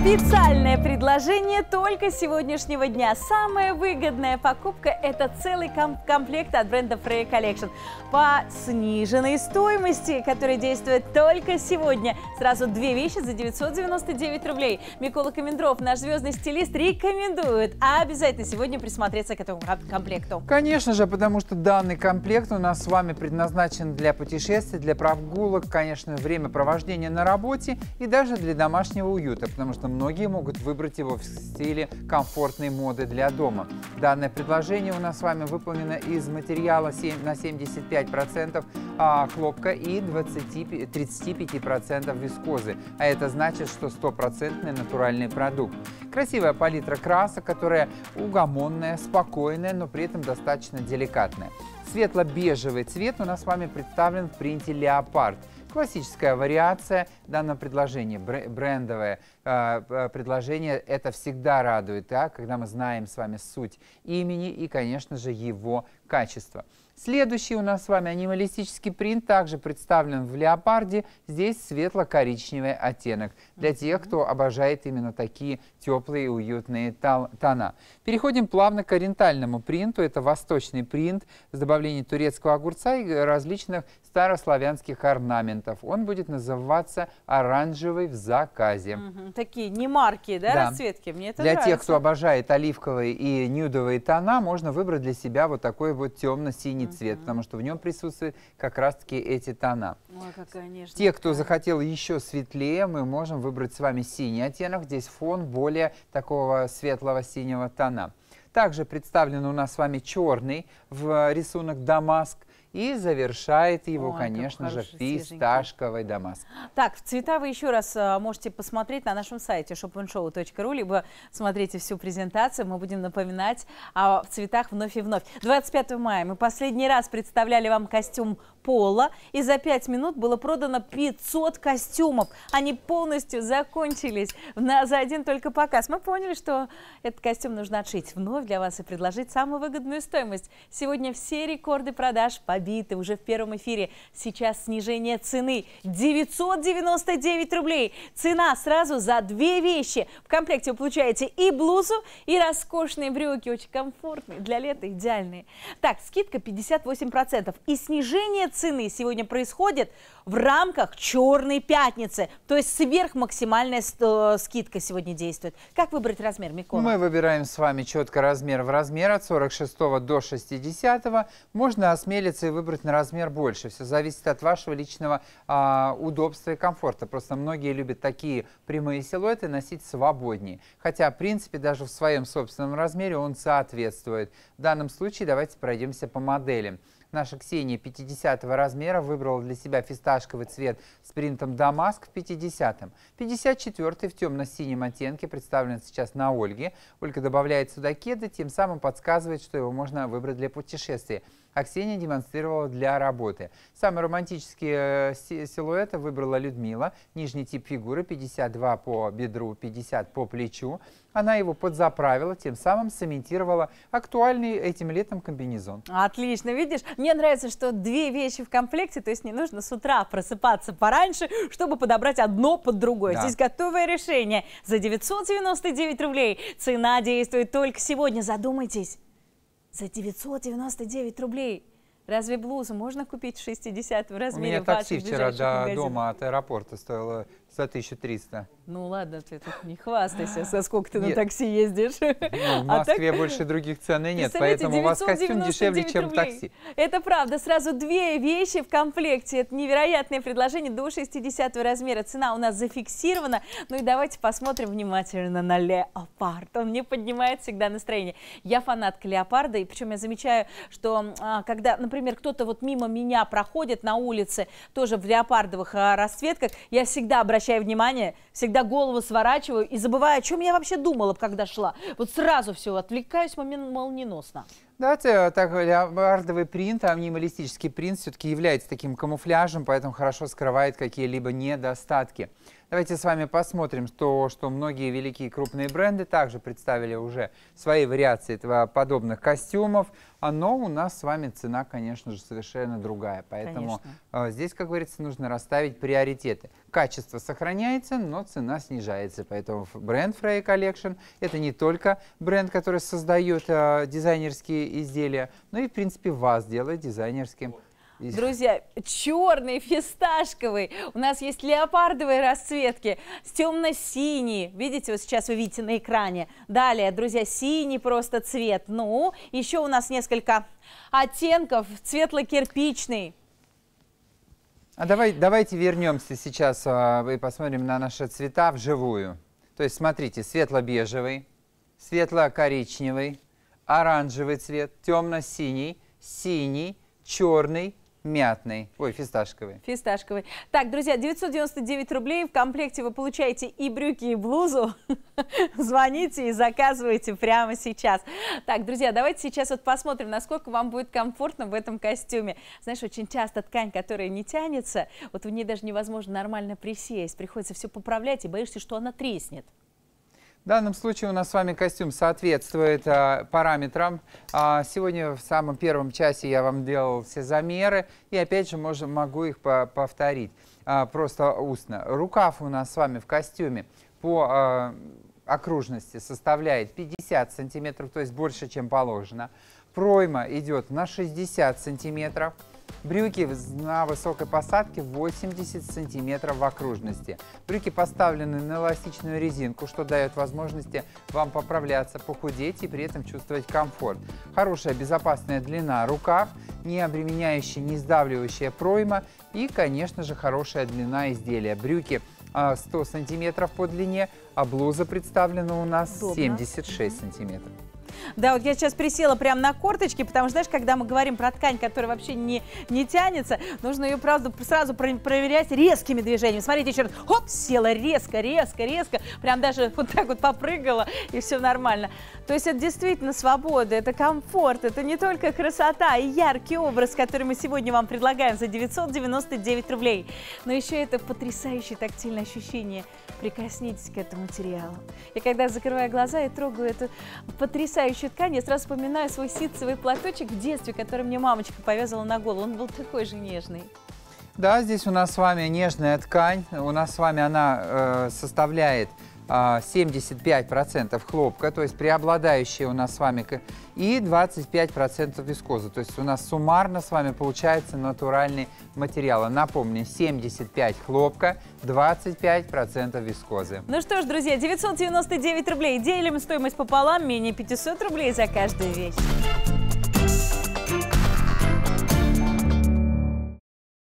Специальное предложение только сегодняшнего дня. Самая выгодная покупка – это целый комплект от бренда Freya Collection по сниженной стоимости, которая действует только сегодня. Сразу две вещи за 999 рублей. Микола Комендров, наш звездный стилист, рекомендует обязательно сегодня присмотреться к этому комплекту. Конечно же, потому что данный комплект у нас с вами предназначен для путешествий, для прогулок, конечно, времяпровождения на работе и даже для домашнего уюта, потому что многие могут выбрать его в стиле комфортной моды для дома. Данное предложение у нас с вами выполнено из материала на 75% хлопка и 35% вискозы. А это значит, что 100% натуральный продукт. Красивая палитра красок, которая угомонная, спокойная, но при этом достаточно деликатная. Светло-бежевый цвет у нас с вами представлен в принте «Леопард». Классическая вариация данного предложения, брендовое предложение, это всегда радует, да, когда мы знаем с вами суть имени и, конечно же, его качество. Следующий у нас с вами анималистический принт, также представлен в леопарде. Здесь светло-коричневый оттенок для тех, кто обожает именно такие теплые и уютные тона. Переходим плавно к ориентальному принту. Это восточный принт с добавлением турецкого огурца и различных старославянских орнаментов. Он будет называться «Оранжевый в заказе». Такие немаркие, да, расцветки? Мне это для нравится. тех, кто обожает оливковые и нюдовые тона, можно выбрать для себя вот такой вот темно-синий цвет, потому что в нем присутствуют как раз-таки эти тона. Ой, какая нежная. Те, кто захотел еще светлее, мы можем выбрать с вами синий оттенок. Здесь фон более такого светлого синего тона. Также представлен у нас с вами черный в рисунок дамаск. И завершает его, конечно же, фисташковый дамаск. Так, цвета вы еще раз можете посмотреть на нашем сайте shopandshow.ru, либо смотрите всю презентацию. Мы будем напоминать о цветах вновь и вновь. 25 мая мы последний раз представляли вам костюм пола, и за 5 минут было продано 500 костюмов. Они полностью закончились за один только показ. Мы поняли, что этот костюм нужно отшить вновь для вас и предложить самую выгодную стоимость. Сегодня все рекорды продаж побиты уже в первом эфире. Сейчас снижение цены 999 рублей. Цена сразу за две вещи. В комплекте вы получаете и блузу, и роскошные брюки. Очень комфортные, для лета идеальные. Так, скидка 58%. И снижение цены сегодня происходит в рамках Черной пятницы. То есть сверхмаксимальная скидка сегодня действует. Как выбрать размер, Микола? Мы выбираем с вами четко размер в размер от 46 до 60. Можно осмелиться и выбрать на размер больше. Все зависит от вашего личного удобства и комфорта. Просто многие любят такие прямые силуэты носить свободнее. Хотя, в принципе, даже в своем собственном размере он соответствует. В данном случае давайте пройдемся по моделям. Наша Ксения 50 размера выбрала для себя фисташковый цвет с принтом дамаск в 50-м. 54-й в темно-синем оттенке представлен сейчас на Ольге. Ольга добавляет сюда кеды, тем самым подсказывает, что его можно выбрать для путешествия. А Ксения демонстрировала для работы. Самые романтические силуэты выбрала Людмила. Нижний тип фигуры 52 по бедру, 50 по плечу. Она его подзаправила, тем самым цементировала актуальный этим летом комбинезон. Отлично, видишь? Мне нравится, что две вещи в комплекте, то есть не нужно с утра просыпаться пораньше, чтобы подобрать одно под другое. Да. Здесь готовое решение за 999 рублей. Цена действует только сегодня, задумайтесь. За 999 рублей. Разве блузу можно купить в 60 в размере? У меня такси вчера до дома от аэропорта стоило за 1300. Ну ладно, ты тут не хвастайся, со сколько ты на такси ездишь. Ну, в Москве больше других цен и нет, поэтому у вас костюм дешевле, чем в такси. Это правда, сразу две вещи в комплекте. Это невероятное предложение до 60 размера. Цена у нас зафиксирована. Ну и давайте посмотрим внимательно на леопард. Он мне поднимает всегда настроение. Я фанатка леопарда, и причем я замечаю, что когда, например, кто-то вот мимо меня проходит на улице, тоже в леопардовых расцветках, я всегда обращаю внимание, всегда голову сворачиваю и забываю, о чем я вообще думала, когда шла. Вот сразу все, отвлекаюсь молниеносно. Да, так, леопардовый принт, минималистический принт все-таки является таким камуфляжем, поэтому хорошо скрывает какие-либо недостатки. Давайте с вами посмотрим то, что многие великие крупные бренды также представили уже свои вариации подобных костюмов, но у нас с вами цена, конечно же, совершенно другая. Поэтому здесь, как говорится, нужно расставить приоритеты. Качество сохраняется, но цена снижается. Поэтому бренд Freya Collection – это не только бренд, который создает дизайнерские изделия, но и, в принципе, вас делает дизайнерским. Друзья, черный, фисташковый. У нас есть леопардовые расцветки, темно-синий. Видите, вот сейчас вы видите на экране. Далее, друзья, синий просто цвет. Ну, еще у нас несколько оттенков. Светло-кирпичный. А давайте вернемся сейчас и посмотрим на наши цвета вживую. То есть, смотрите, светло-бежевый, светло-коричневый, оранжевый цвет, темно-синий, синий, черный, мятный, фисташковый. Фисташковый. Так, друзья, 999 рублей. В комплекте вы получаете и брюки, и блузу. Звоните и заказывайте прямо сейчас. Так, друзья, давайте сейчас вот посмотрим, насколько вам будет комфортно в этом костюме. Знаешь, очень часто ткань, которая не тянется, вот в ней даже невозможно нормально присесть. Приходится все поправлять и боишься, что она треснет. В данном случае у нас с вами костюм соответствует параметрам. Сегодня в самом первом часе я вам делал все замеры. И опять же могу их повторить просто устно. Рукав у нас с вами в костюме по окружности составляет 50 сантиметров, то есть больше, чем положено. Пройма идет на 60 сантиметров. Брюки на высокой посадке 80 сантиметров в окружности. Брюки поставлены на эластичную резинку, что дает возможности вам поправляться, похудеть и при этом чувствовать комфорт. Хорошая безопасная длина рукав, не обременяющая, не сдавливающая пройма и, конечно же, хорошая длина изделия. Брюки 100 сантиметров по длине, а блуза представлена у нас 76 сантиметров. Да, вот я сейчас присела прямо на корточки, потому что, знаешь, когда мы говорим про ткань, которая вообще не тянется, нужно ее, правда, сразу проверять резкими движениями. Смотрите, еще раз, хоп, села резко, резко, резко, прям даже вот так вот попрыгала, и все нормально. То есть это действительно свобода, это комфорт, это не только красота и яркий образ, который мы сегодня вам предлагаем за 999 рублей, но еще это потрясающее тактильное ощущение. Прикоснитесь к этому материалу. И когда закрываю глаза и трогаю эту потрясающую ткань, я сразу вспоминаю свой ситцевый платочек в детстве, который мне мамочка повязала на голову. Он был такой же нежный. Да, здесь у нас с вами нежная ткань. У нас с вами она составляет 75% хлопка, то есть преобладающая у нас с вами, и 25% вискозы. То есть у нас суммарно с вами получается натуральный материал. Напомню, 75% хлопка, 25% вискозы. Ну что ж, друзья, 999 рублей. Делим стоимость пополам, менее 500 рублей за каждую вещь.